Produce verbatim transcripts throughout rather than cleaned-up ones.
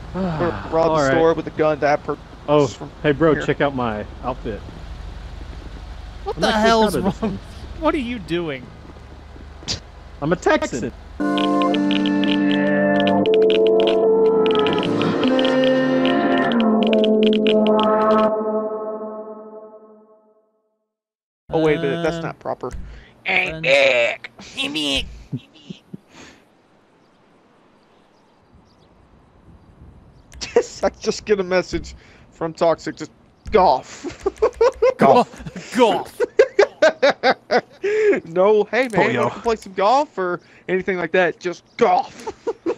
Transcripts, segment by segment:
Rob the right. store with a gun that per Oh, hey bro, here. check out my outfit. What I'm the actually hell's proud of this wrong? one. What are you doing? I'm a Texan. Oh wait a minute, that's Um, not proper. friends. Just, I just get a message from Toxic. Just golf. Golf. Golf. No, hey man, Oh, yo. want to play some golf or anything like that? Just golf.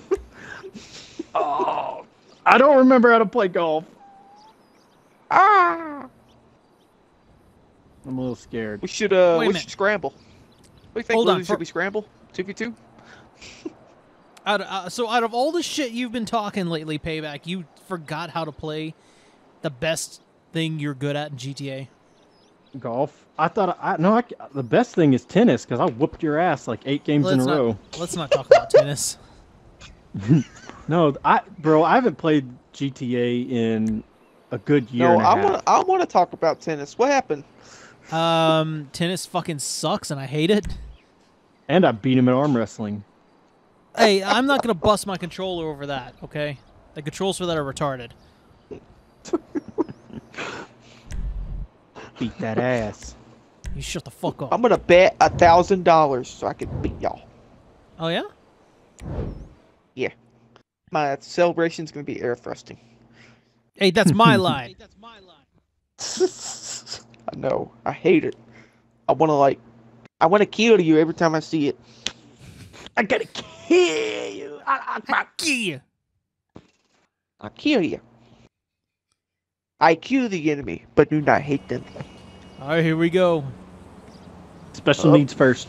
Oh, I don't remember how to play golf. Ah. I'm a little scared. We should uh, Wait a we minute. should scramble. What do you think, Hold on, Lily? for- Should we scramble? two v two? Out of, uh, so out of all the shit you've been talking lately, Payback, you forgot how to play the best thing you're good at in G T A. Golf? I thought I no. I, the best thing is tennis because I whooped your ass like eight games Let's in a not, row. Let's not talk about tennis. No, I bro, I haven't played G T A in a good year No, and a I half. want I want to talk about tennis. What happened? Um, tennis fucking sucks, and I hate it. And I beat him at arm wrestling. Hey, I'm not gonna bust my controller over that. Okay, the controls for that are retarded. Beat that ass. You shut the fuck up. I'm gonna bet a thousand dollars so I can beat y'all. Oh yeah? Yeah, my celebration's gonna be air thrusting. Hey, that's my line. I know. I hate it. I want to like, I want to kill you every time I see it. I gotta kill you. I, I, I, Yeah. I kill you. I kill the enemy, but do not hate them. All right, here we go. Special Oh. needs first.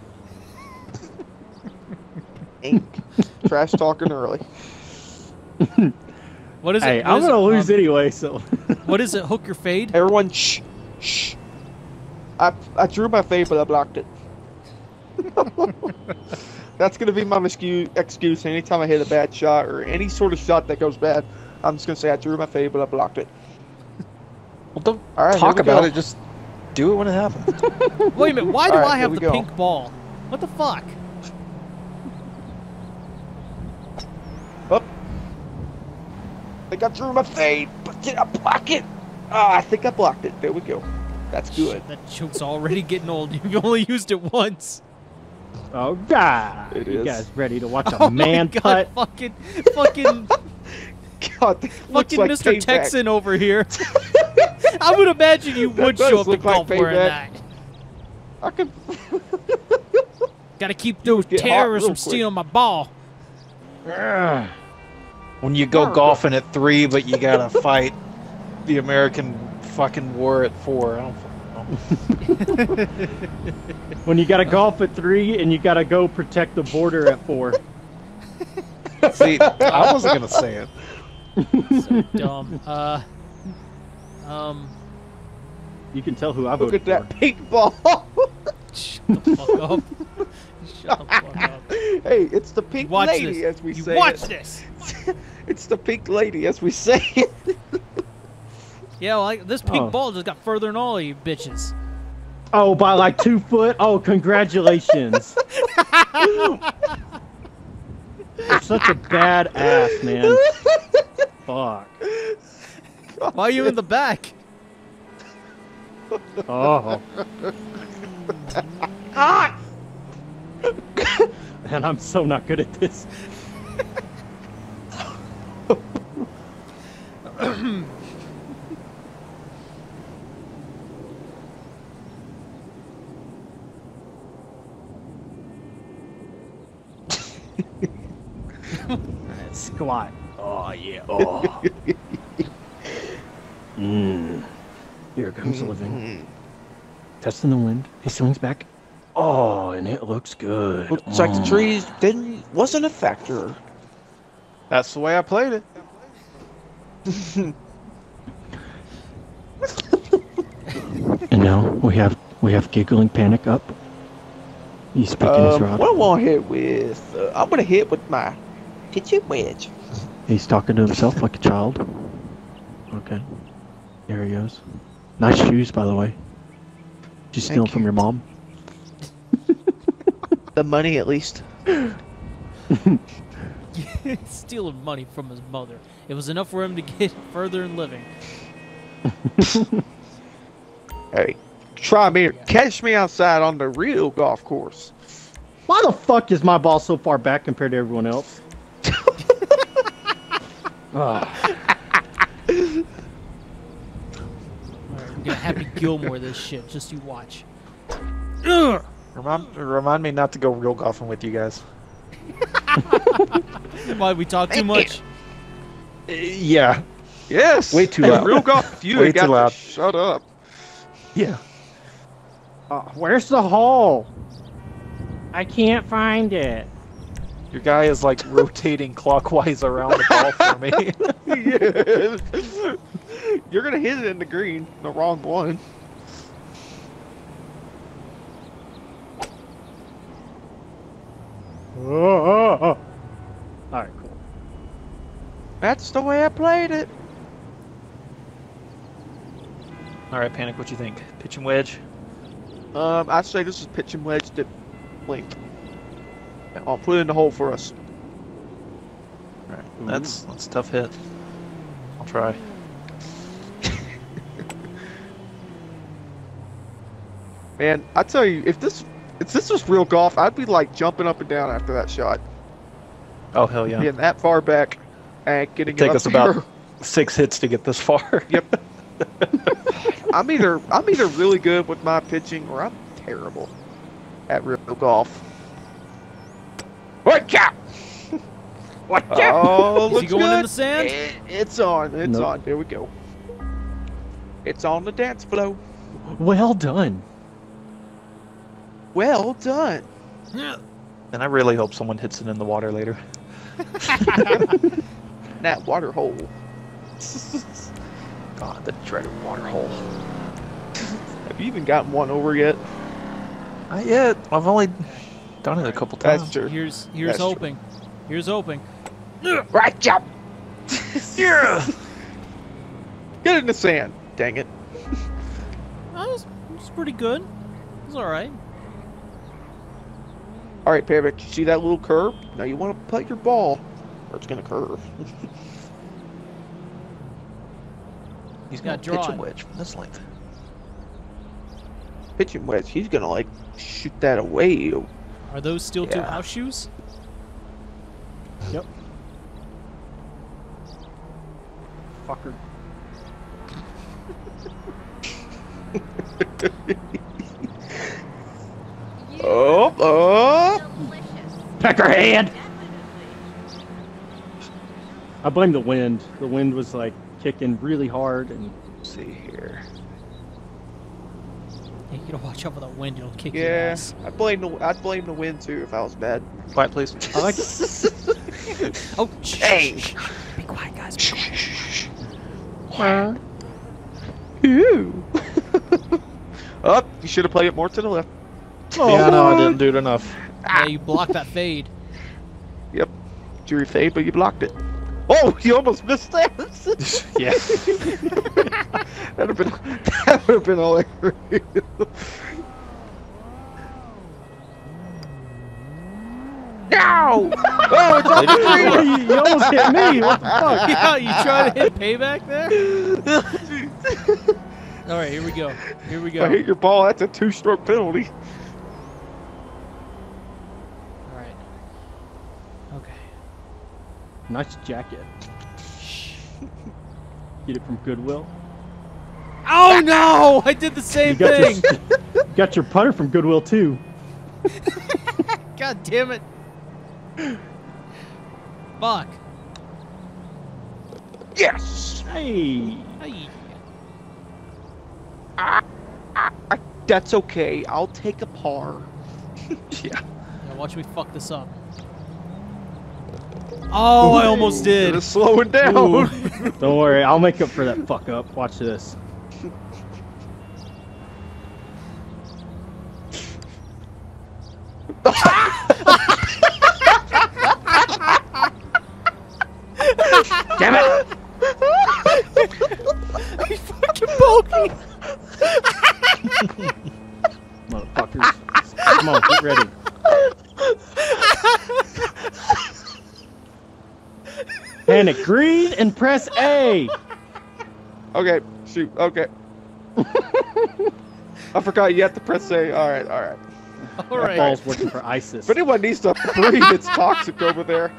Ink. Trash talking early. What is it? Hey, What I'm is gonna it? lose Um, anyway, so. What is it? Hook your fade? Everyone, shh, shh. I I drew my fade, but I blocked it. That's gonna be my excuse. Excuse anytime I hit a bad shot or any sort of shot that goes bad. I'm just gonna say I drew my fade, but I blocked it. Well, don't All right, talk here we about go. it. Just do it when it happens. Wait a minute. Why do All right, I here have we the go. pink ball? What the fuck? Up. I think I drew my fade, but did I block it? Ah, I think I blocked it. There we go. That's good. Shit, that joke's already getting old. You've only used it once. Oh God! It you is. guys ready to watch a Oh man my God, putt? Fucking, fucking, God, that looks fucking like Mister Payback. Texan over here. I would imagine you That would does show up to look like golf wearing Payback. that. I could. Gotta keep those get hot terrorists real from quick. stealing my ball. Ugh. When you go America. golfing at three, but you gotta fight the American fucking war at four. I don't fucking know. When you gotta golf at three and you gotta go protect the border at four. See, I wasn't gonna say it. So dumb. Uh, um, You can tell who I Look voted at that for. pink ball. shut the fuck up. Shut the fuck up. Hey, it's the pink Watch lady, this. as we You say. watch it. this. It's the pink lady, as we say. It. Yeah, well, like, this pink Oh. ball just got further than all of you bitches. Oh, by like two foot. Oh, congratulations! You're such a bad ass, man. Fuck. Why are you in the back? Oh. Ah! And I'm so not good at this. Alright, squat. Oh yeah. Oh. Mmm. Here comes the living. Testing the wind. He swings back. Oh, and it looks good. Looks like the Oh. trees didn't wasn't a factor. That's the way I played it. And now we have we have giggling panic up. He's speaking his Um, rod. what I want to hit with? Uh, I'm gonna hit with my pitching wedge. He's talking to himself like a child. Okay. There he goes. Nice shoes, by the way. Did you steal them from your mom? The money, at least. Stealing money from his mother. It was enough for him to get further in living. Hey, try me. Catch me outside on the real golf course. Why the fuck is my ball so far back compared to everyone else? Oh. Alright, we're gonna Happy Gilmore this shit. Just you watch. Ugh! Remind, remind me not to go real golfing with you guys. Why, we talk too much? Uh, yeah. Yes. Way too Hey, loud. real golf. You Way ain't too got to loud. shut up. Yeah. Uh, where's the hole? I can't find it. Your guy is like rotating clockwise around the ball for me. Yes. You're gonna hit it in the green, the wrong one. Oh, oh, oh. Alright, cool. That's the way I played it. All right, Panic. What you think? Pitch and wedge. Um, I'd say this is pitch and wedge to length. I'll put it in the hole for us. All right. That's that's a tough hit. I'll try. Man, I tell you, if this if this was real golf, I'd be like jumping up and down after that shot. Oh hell yeah! Getting that far back and getting It'd take it up us here. about six hits to get this far. Yep. I'm either I'm either really good with my pitching or I'm terrible at real golf. Watch out! Watch out! Oh, Is looks he going good. in the sand? It- it's on. It's Nope. on. There we go. It's on the dance floor. Well done. Well done. And I really hope someone hits it in the water later. That water hole. God, the dreaded water hole. Have you even gotten one over yet? Not yet. I've only done it a couple times. That's true. Here's here's That's true. hoping. Here's hoping. Right jump. Yeah. Get in the sand. Dang it. That was, it was pretty good. It was all right. All right, Payback. You see that little curve? Now you want to put your ball, or it's gonna curve. He's Gotta got draw pitch it. and wedge from this length. Pitching wedge. He's gonna like shoot that away. Are those still two Yeah. house shoes? Yep. Fucker. Oh, oh. Peckerhead! I blame the wind. The wind was like kicking really hard and Let's see here. Yeah, you gotta watch out for that wind. It'll kick your Yeah, ass. I blame the I'd blame the wind too if I was bad. Quiet, please. I like it. Oh, shh, Hey. shh, shh. Be quiet, guys. Be quiet. Uh, Ew. Oh, you should have played it more to the left. Yeah, no, I didn't do it enough. Yeah, you blocked that fade. Yep. Jury fade, but you blocked it. Oh, you almost missed that. Yeah. That'd have been that would have been hilarious. No! Oh, it's on the green. you, you almost hit me. What the fuck? Yeah, you trying to hit payback there? All right, here we go. Here we If I go. hit your ball, that's a two-stroke penalty. All right. Okay. Nice jacket. Get it from Goodwill. Oh no! I did the You same got thing. your, got your putter from Goodwill too. God damn it! Fuck. Yes. Hey. Hey. That's okay. I'll take a par. Yeah. Now watch me fuck this up. Oh, I almost did. It's slowing down. Ooh. Don't worry, I'll make up for that fuck up. Watch this. Damn it! You fucking bogey! Motherfuckers. Come on, get ready. Panic green and press A. Okay, shoot. Okay. I forgot you have to press A. All right, all right. All That right. ball's working for ISIS. If anyone needs to breathe, it's toxic over there.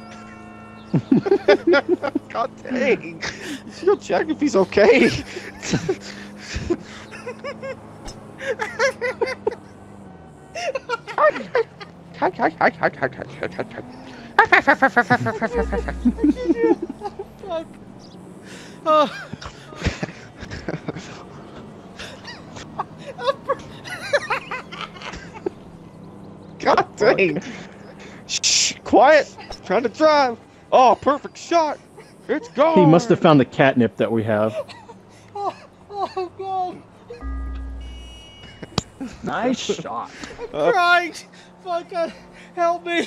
God dang. You go check if he's okay. Fuck. Oh. God dang. Shh, quiet. Trying to drive. Oh, perfect shot. It's gone. He must have found the catnip that we have. Oh, oh God. Nice shot. Uh, Crying. Fuck. God. Help me.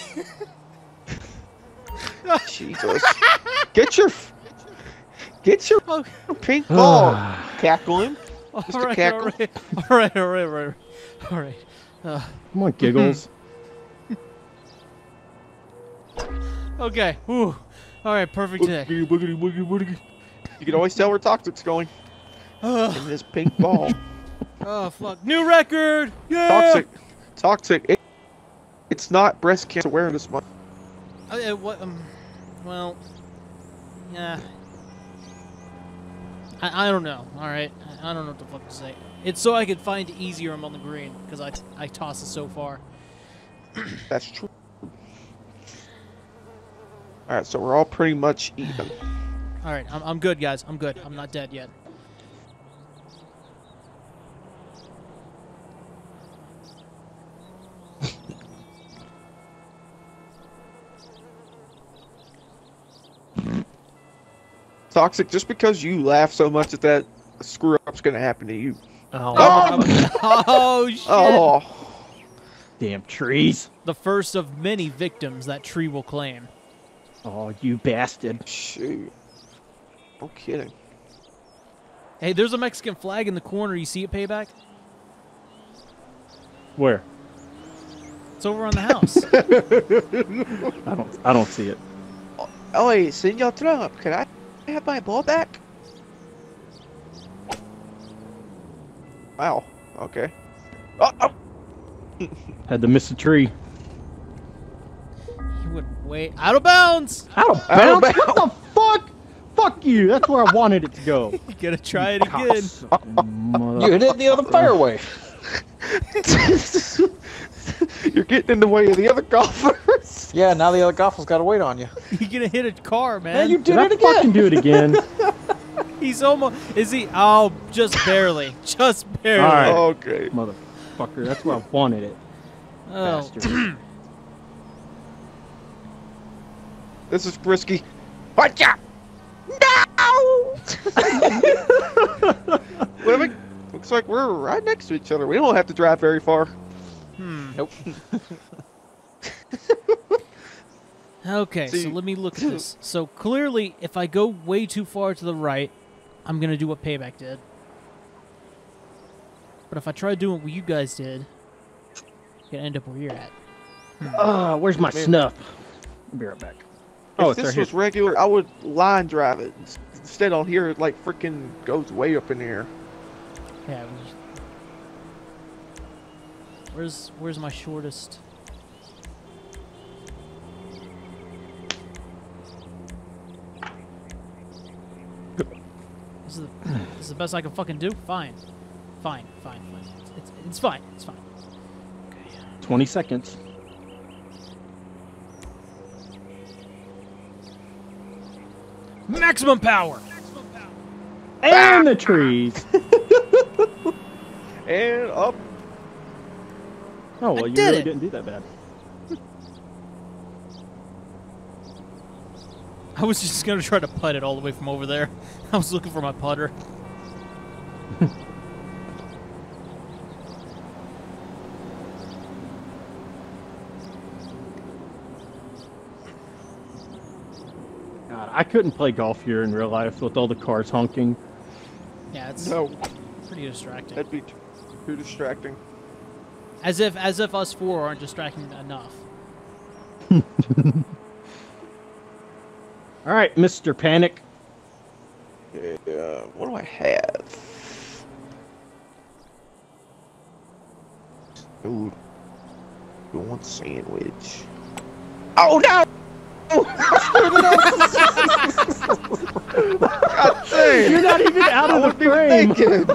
Jesus. Get your get your Oh. pink ball. Cackle him. All Mister right, Cackle. all right, all right, all right, all right, all right. Uh, Come on, Giggles. okay. Whew. All right, perfect day. Boogity, boogity, boogity, boogity. You can always tell where Toxic's going. Oh, In this pink ball. oh, fuck. New record. Yeah. Toxic. Toxic. It, it's not breast cancer awareness month. Uh, uh, what? Um. Well. Yeah. I, I don't know. All right. I, I don't know what the fuck to say. It's so I could find it easier. I'm on the green because I I toss it so far. That's true. Alright, so we're all pretty much even. All right. I'm I'm good, guys. I'm good. I'm not dead yet. Toxic, just because you laugh so much at that, a screw up's gonna happen to you. Oh, Oh, oh shit. Oh. damn trees. The first of many victims that tree will claim. Oh, you bastard. Shoot. No kidding. Hey, there's a Mexican flag in the corner. You see it, Payback? Where? It's over on the house. I don't. I don't see it. Oh, hey, Senor Trump, can I have my ball back? Wow. Okay. Oh, oh. Had to miss a tree. You wouldn't wait. Out of bounds! Out of Out of bounds? What the fuck? Fuck you. That's where I wanted it to go. You gotta try it again. You hit it the other fairway. You're getting in the way of the other golfers. Yeah, now the other golfer's got to wait on you. You're gonna hit a car, man. Man, you Did did I it again. fucking do it again? He's almost. Is he? Oh, just barely. Just barely. All right. Okay. Motherfucker. That's where I wanted it. Oh. Bastard. This is risky. Watch out! No! Well, it looks like we're right next to each other. We don't have to drive very far. Hmm. Nope. Okay, so See- let me look at this. So clearly, if I go way too far to the right, I'm gonna do what Payback did. But if I try doing what you guys did, I'm gonna end up where you're at. Ah, where's my Man. snuff? I'll be right back. If Oh, it's this right was here. regular, I would line drive it. Instead, on here, it like freaking goes way up in the air. Yeah. We... Where's Where's my shortest? This is, the, this is the best I can fucking do. Fine, fine, fine, fine. It's it's fine. It's fine. Okay. twenty seconds. Maximum power. And the trees. And up. Oh, well, I you did really it. didn't do that bad. I was just gonna try to putt it all the way from over there. I was looking for my putter. God, I couldn't play golf here in real life with all the cars honking. Yeah, it's No, pretty distracting. that'd be too, too distracting. As if as if us four aren't distracting enough. All right, Mister Panic. Yeah, what do I have? Ooh, you want sandwich? Oh no! God dang! You're not even out I of the wasn't frame.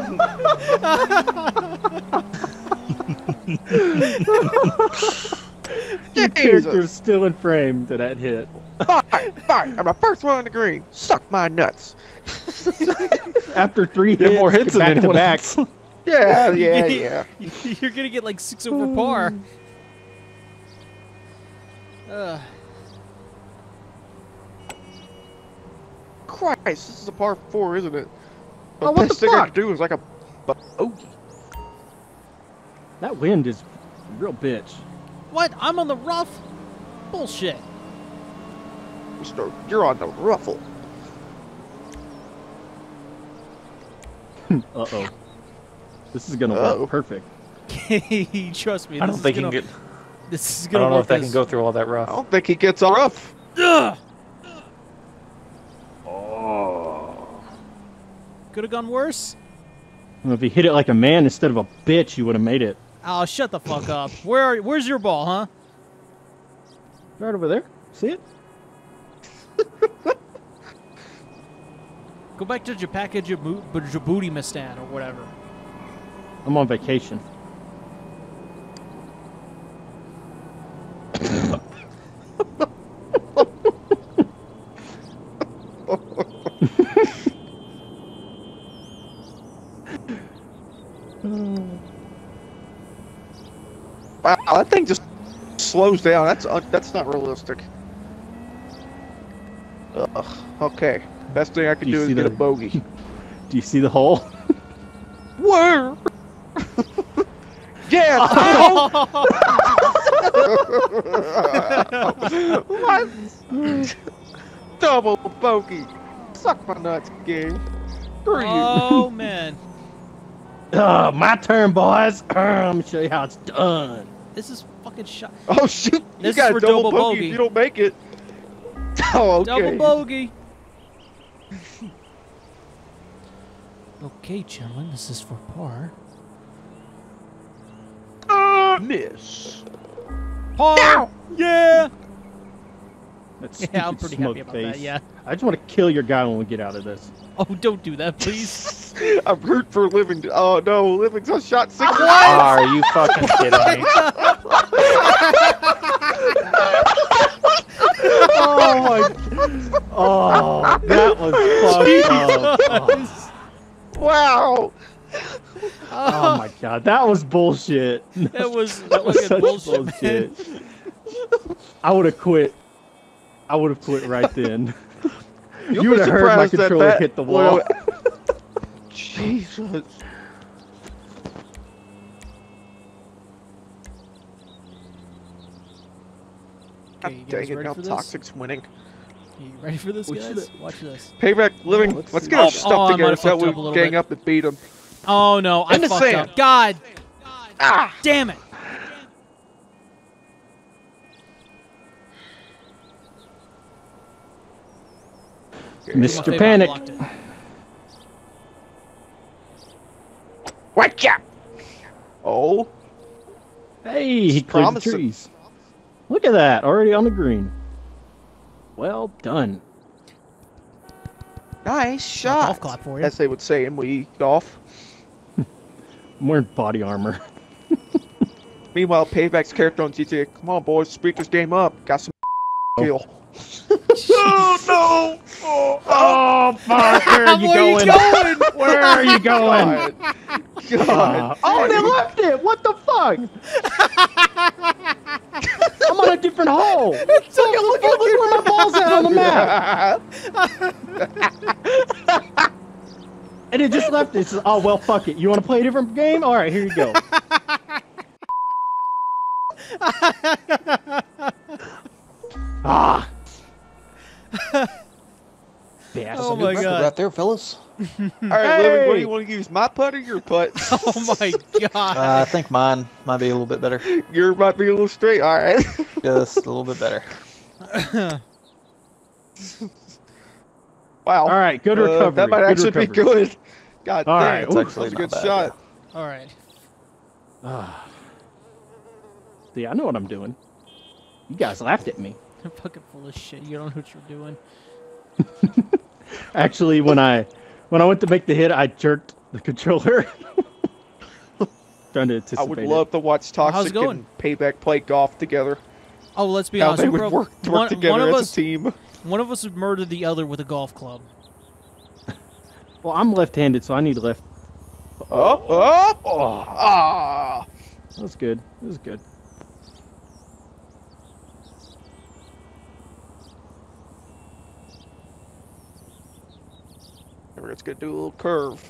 even thinking. Your character's still in frame to that hit. Fine, fine. I'm the first one on the green. Suck my nuts. After three Get hits, more hits than back to anyone back. else. Yeah, yeah, yeah. You're gonna get like six over par. Uh, Christ, this is a par four, isn't it? The Oh, what best the thing I fuck? can do is like a bogey. That wind is a real bitch. what? I'm on the rough? Bullshit. Mister, you're on the ruffle. Uh-oh. This is gonna Uh-oh. work perfect. Trust me. I this don't is think gonna, he can get. This is I gonna don't know work if that can as- go through all that I rough. don't think he gets on rough. Ugh! Oh. Could have gone worse. Well, if he hit it like a man instead of a bitch, you would have made it. Oh, shut the fuck up. Where? Are, where's your ball, huh? Right over there. See it? Go back to Japaka Jabu- Djibouti Mistan or whatever. I'm on vacation. Wow, that thing just slows down. That's uh, that's not realistic. Ugh. Okay. Best thing I can Do you do is see get the- a bogey. Do you see the hole? Where? Yeah. What? Double bogey. Suck my nuts, game. Screw you. Oh man, Uh, my turn, boys. Uh, let me show you how it's done. this is fucking shot. Oh shoot! This you got is a for double, double bogey. bogey. If you don't make it. Oh, okay. Double bogey. Okay, gentlemen, this is for par. Uh, miss. Par. Yeah. That Yeah, I'm stupid pretty smoke happy about face. that. Yeah. I just want to kill your guy when we get out of this. Oh, don't do that, please. I'm root for living. Oh no, living's a shot six. Are you fucking kidding me? Oh my! Oh, that was fucked up. Oh, Wow. oh my god, that was bullshit. That was That was fucking such bullshit, bullshit. man. I would have quit. I would have quit right then. You'll You be would have heard my surprised that controller that- hit the wall. well, Jesus. Okay, you God guys dang it, ready now for this? Toxic's winning. You ready for this, We guys? should- Watch this. Payback, living. let's Let's see. get our Oh, stuff oh, I might together have so that fucked we up a little gang bit. up and beat him. Oh no, I In the fucked sand. up. God Ah! damn it. Mister Favorite Panic. blocked it. Watcha! Oh, Hey, he cleared the Promising. trees. Look at that, already on the green. Well done. nice shot. Golf clap for you. As they would say in we golf. I'm wearing body armor. Meanwhile, Payback's character on G T A. Come on, boys, speed this game up. Got some kill. Oh no! Oh, Oh, fuck! Where are you Where are you going? going? Where are you going? God. God. Oh, they left it! What the fuck? I'm on a different hole! Look, look, look, look where my ball's at on the map! And it just left it. It says, oh, well, fuck it. You want to play a different game? Alright, here you go. Ah! my Good record god. right there, fellas. All right, Living, what do Hey! you want to use? My putt or your putt? Oh my god. Uh, I think mine might be a little bit better. Yours might be a little straight. All right. Just a little bit better. Wow. All right, good Uh, recovery. that might good actually recovery. be good. God All damn, right, that oof, was actually a good not bad, shot. All right. Ah. See, I know what I'm doing. You guys laughed at me. I'm fucking full of shit. You don't know what you're doing. Actually, when I when I went to make the hit, I jerked the controller. Trying to anticipate I would it. love to watch Well, how's Toxic it going? and Payback play golf together. Oh, let's be How honest. they we would broke- work, work one, together one of as us, a team. one of us would murder the other with a golf club. Well, I'm left-handed, so I need left. Oh, oh, oh, ah. That was good. That was good. We're just gonna do a little curve.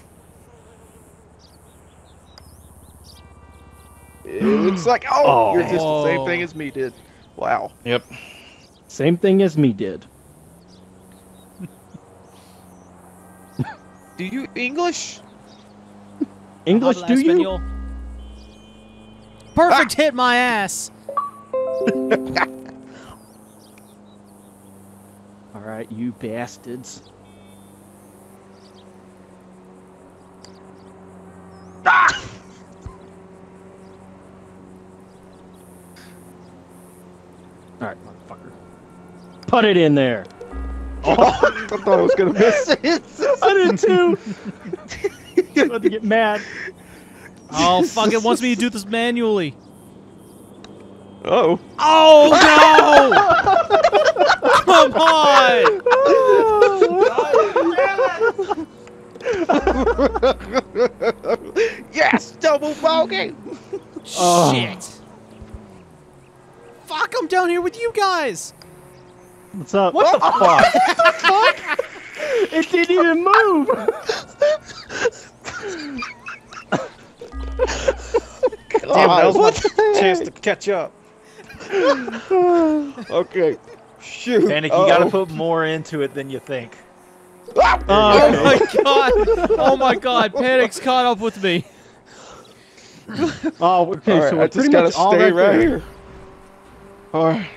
It looks like oh, Oh. you're just the same thing as me did. Wow. Yep. Same thing as me did. Do you English? English, Habla do you? Espanol. Perfect hit my ass. All right, you bastards. Ah! All right, motherfucker. Put it in there. Oh, I thought I was gonna miss it. I did too. About to get mad. Oh fuck! It wants me to do this manually. Oh. Oh no! Come on! Yes, double bogey. Oh. Shit! Fuck! I'm down here with you guys. What's up? What the fuck? It didn't even move. Damn, that was what my chance to catch up. Okay. Shoot. Panic, you gotta put more into it than you think. Ah! Oh Okay. my god! Oh my god! Panic's caught up with me. Oh, okay. All right, so I we're just pretty gotta much all stay right, right there. here. All right.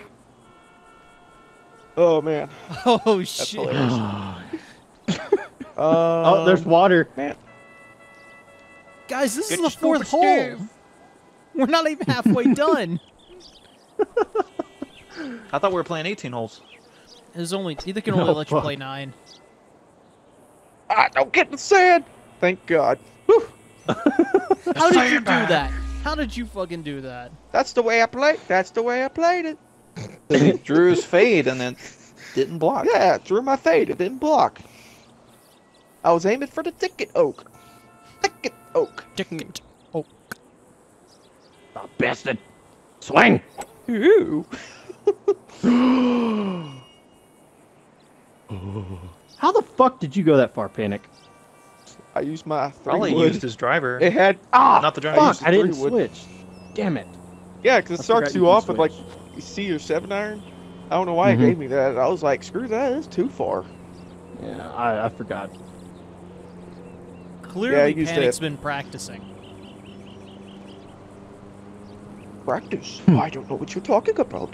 Oh man. Oh That's shit! hilarious. oh, Oh, there's water. man. Guys, this Get is your the fourth stupid hole. Steve. We're not even halfway done. I thought we were playing eighteen holes. There's only either can only Oh, let you fuck. play nine. Ah, don't get in the sand. Thank God. Whew. How did you do that? How did you fucking do that? That's the way I played. That's the way I played it. He drew his fade and then didn't block. Yeah, drew my fade. It didn't block. I was aiming for the ticket oak. Ticket oak. Ticket. Oh, Oh, bastard. Swing. Ooh. How the fuck did you go that far, Panic? I used my three Probably wood. used his driver. It had ah Not the driver. I Fuck, used the I didn't three wood. switch. Damn it. Yeah, because I it starts forgot you you can off with like switch. you see your seven iron. I don't know why Mhm. it gave me that. I was like, screw that. It's too far. Yeah, I, I forgot. clearly used Panic's to- been practicing. Practice. Hmm. I don't know what you're talking about.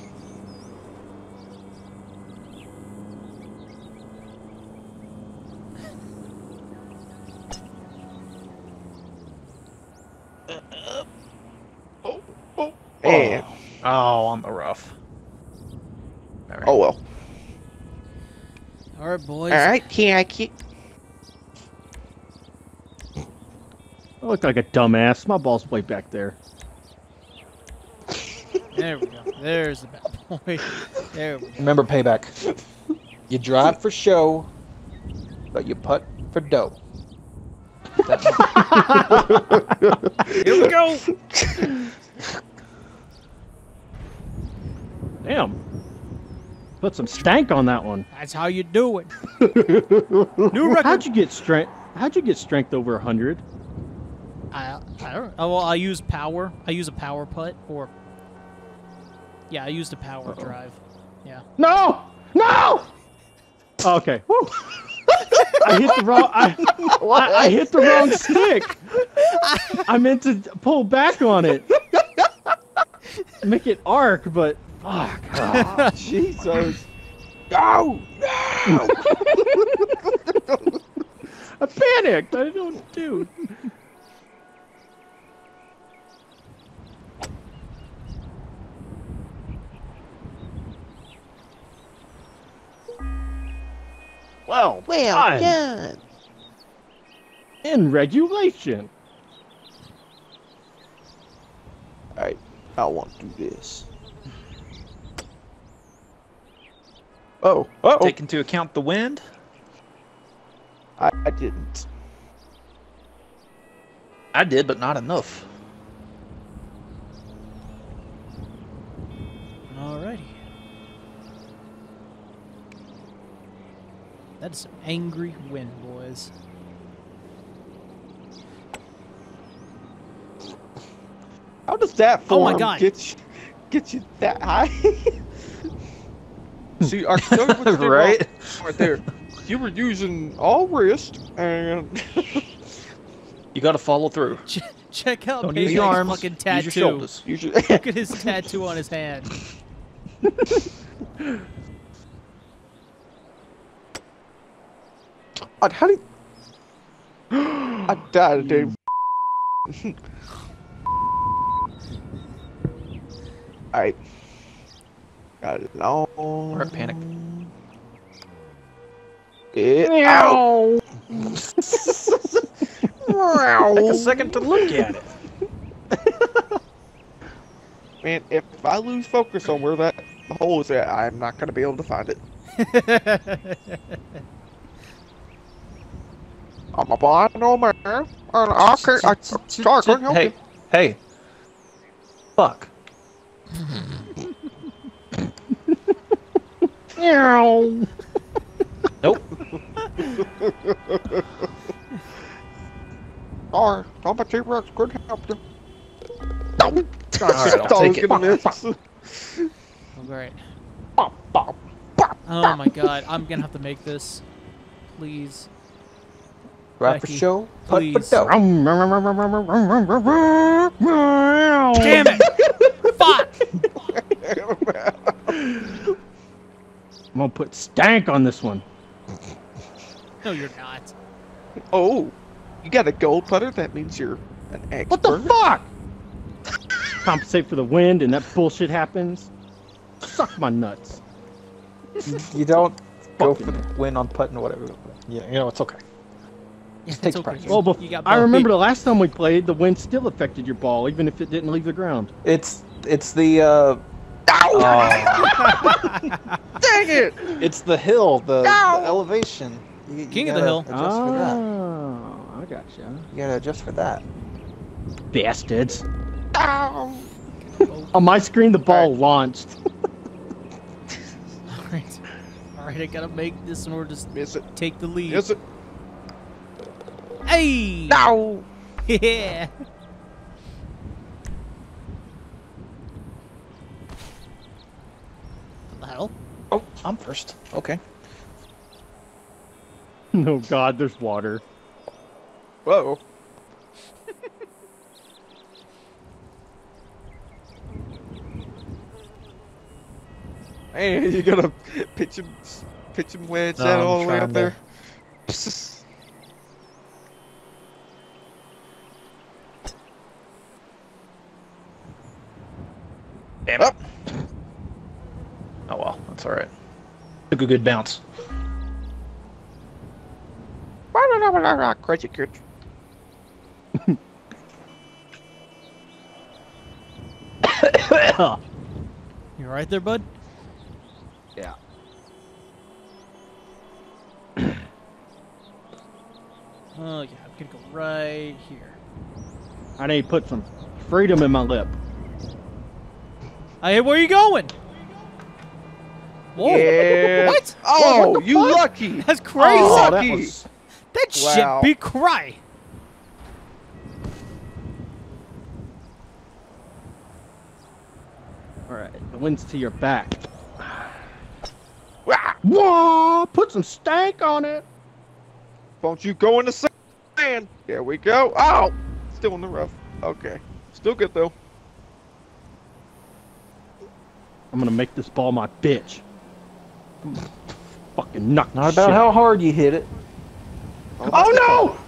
Oh, oh, and, Oh, on the rough. All right. oh well. All right, boys. All right, can I keep? I look like a dumbass. My ball's way back there. There we go. There's the bad boy. There we go. Remember payback. You drive for show, but you putt for dough. That's Here we go. Damn. Put some stank on that one. That's how you do it. New record. How'd you get strength? How'd you get strength over a hundred? I, I don't. Oh well, I use power. I use a power putt, or yeah, I used a power Uh-oh. drive. Yeah. No! No! Okay. Woo. I hit the wrong. I, I, I hit the wrong stick. I meant to pull back on it, make it arc, but fuck. Oh, Jesus. No! No! I panicked. I don't do. Well, Well done. done. In regulation. Alright, I want to do this. Oh, uh oh. Take into account the wind. I, I didn't. I did, but not enough. Alrighty. That is some angry wind, boys. How does that Oh my form God. get you, get you that high? See, I started with the Right? right there. You were using all wrist, and You got to follow through. Ch check out Don't use Payback's your arms. fucking Use tattoo. your shoulders. you should. Look at his tattoo on his hand. God, how do you... I died, dude. Alright. Got it long. We're at panic. Get out. Take a second to look at it. Man, if I lose focus on where that hole is at, I'm not going to be able to find it. I'm a blind old man, and I can't, I, sorry, I couldn't help Hey, you. hey. Fuck. Nope. Sorry, I'm a T-Rex, couldn't help you. No, Alright, I'll take it. Alright. Bop, bop, bop. Oh my god, I'm gonna have to make this. Please. Right for Becky, show, putt for please. dough. Damn Damn it! Fuck! I'm gonna put stank on this one. No, you're not. Oh, you got a gold putter? That means you're an expert. What the fuck? Compensate for the wind and that bullshit happens. Suck my nuts. You don't go Fucking- for the win on putting or whatever. Yeah, you know, it's okay. It's takes okay. practice. You- Well, bef- you got I both remember feet. the last time we played, the wind still affected your ball, even if it didn't leave the ground. It's it's the uh, uh Dang it! it's the hill, the, the No. elevation. You, you King of the gotta hill. Adjust for that. Oh, I gotcha. You gotta adjust for that. Bastards. Ow. On my screen, the ball launched. Alright. Alright, I gotta make this in order to s- Miss it. take the lead. Miss it. Hey! No! Yeah! What the hell? Oh, I'm first. Okay. Oh god, there's water. Whoa. Hey, you gotta pitch him, pitch him wedge No, that I'm all the way trying up to- there. Damn it. Oh well, that's alright. Took a good bounce. Crazy kid. You alright there, bud? Yeah. Oh yeah, I'm gonna go right here. I need to put some freedom in my lip. Hey, where are you going? Whoa! Yeah. What? Oh, What the you fuck? lucky. That's crazy. Oh, that Lucky. was... That Wow. shit be cry. Alright, the wind's to your back. Wah. Whoa! Put some stank on it! Don't you go in the sand. There we go. Oh, still in the rough. Okay, still good though. I'm gonna make this ball my bitch. Fucking knock. Not about how hard you hit it. Oh, Oh no!